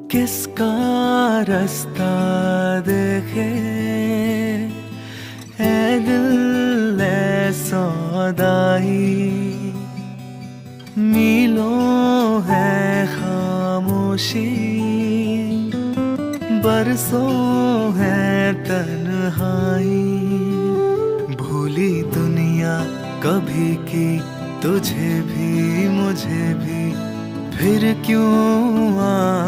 किसका रास्ता देखे ऐ दिल ऐ सौदाई। मीलों है खामोशी, बरसों है तन्हाई। भूली दुनिया कभी की तुझे भी मुझे भी, फिर क्यों